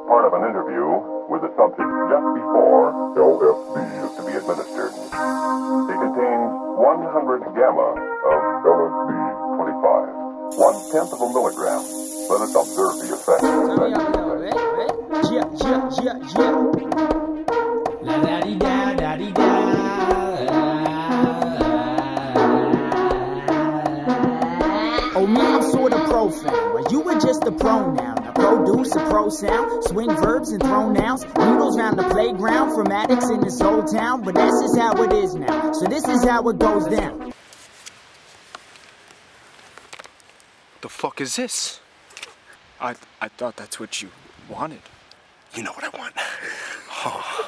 part of an interview with the subject just before LSD is to be administered. It contains 100 gamma of LSD-25, 1/10 of a milligram. Let us observe the effect. La da dee da da dee da. Oh man, I'm sorta profound, but you were just a pronoun. I produce a pro sound, swing verbs and throw nouns, needles round the playground from addicts in this old town. But this is how it is now, so this is how it goes down. The fuck is this? I thought that's what you wanted. You know what I want. Oh.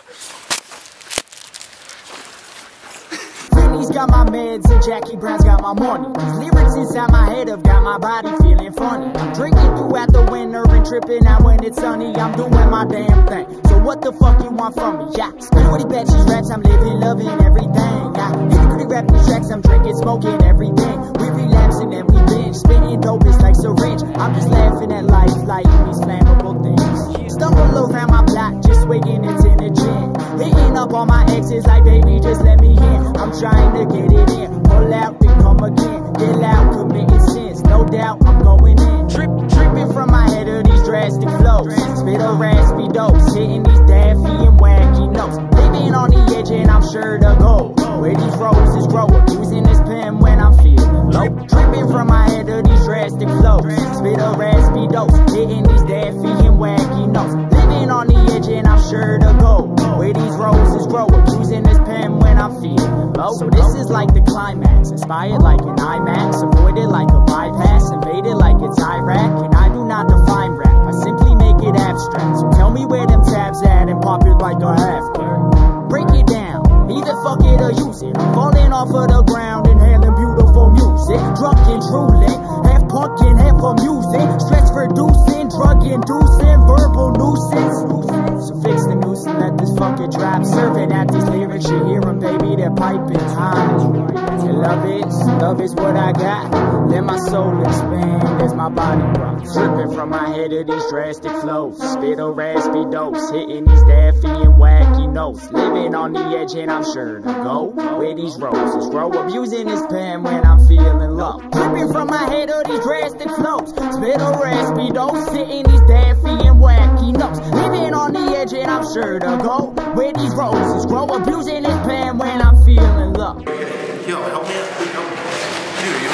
He's got my meds and Jackie Brown's got my money. Lyrics inside my head have got my body feeling funny. I'm drinking throughout the winter and tripping out when it's sunny. I'm doing my damn thing. So what the fuck you want from me? Yeah, spit what he bet these raps. I'm living, loving everything. Yeah, hypocrite rap these tracks. I'm drinking, smoking everything. We relapsing and we binge, spitting dope. It's like syringe. I'm just laughing at life, lighting these flammable things. Stumble around my block, just waking into the gym. Hitting up all my exes like, baby, just let me in. I'm trying to get it in, pull out, then come again. Get loud, committing sins, no doubt I'm going in. Tripping from my head of these drastic flows. Spit a raspy dose, hitting these daffy and wacky notes. Living on the edge and I'm sure to go where these roses grow. Using this pen when I'm feeling low. Tripping from my head of these drastic flows. Spit a raspy dose, hitting these daffy and wacky notes. Living on the edge and I'm sure to go where these roses grow. Using this pen when I'm feeling low. So this is like the climax, inspired like an IMAX, avoided like a bypass, invaded like it's Iraq. And I do not define rap, I simply make it abstract. So tell me where them tabs at and pop it like a half. Break it down, either fuck it or use it. I'm falling off of the ground, inhaling beautiful music. Drunk and drooling, half punk and half amusing. Stress reducing, drug inducing, verbal nuisance. So fix the noose and let this fucker drop. Serving out these lyrics, you hear them, baby, they're piping high. And love is what I got. Let my soul expand as my body rocks. Tripping from my head of these drastic flows. Spit a raspy dose, hitting these daffy and wacky notes. Living on the edge and I'm sure to go where these roses grow. Abusing this pen when I'm feeling low. Tripping from my head of these drastic flows. Spit a raspy dose, hitting these daffy and wacky notes. Living on the edge and I'm sure to go where these roses grow. Abusing this pen when I'm feeling low. Yo, help me out. Help me. Dude, you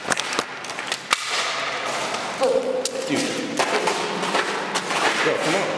okay? Dude. Yo, come on.